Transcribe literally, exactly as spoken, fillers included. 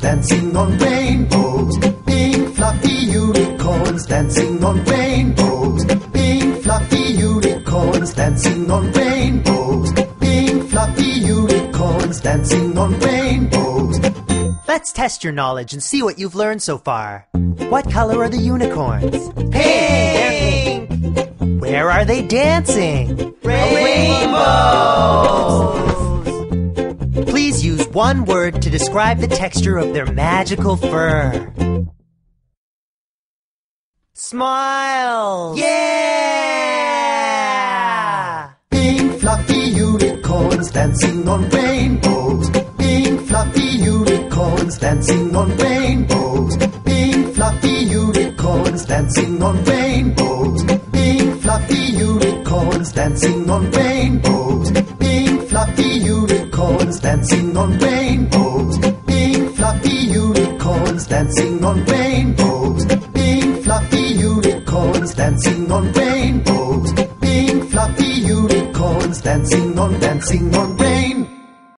dancing on rainbows. Pink fluffy unicorns dancing on rainbows. Pink fluffy unicorns dancing on rainbows. Pink fluffy unicorns dancing on rainbows. Let's test your knowledge and see what you've learned so far. What color are the unicorns? Pink! Where are they dancing? Rainbows! Please use one word to describe the texture of their magical fur. Smile! Yeah! Pink fluffy unicorns dancing on rainbows. Pink fluffy unicorns dancing on rainbows. Pink fluffy unicorns dancing on rainbows. Pink fluffy unicorns dancing on rainbows. Pink fluffy unicorns dancing on rainbows. Pink fluffy unicorns dancing on rainbows. Pink fluffy unicorns dancing on rainbows. Pink fluffy unicorns dancing on dancing on rainbows.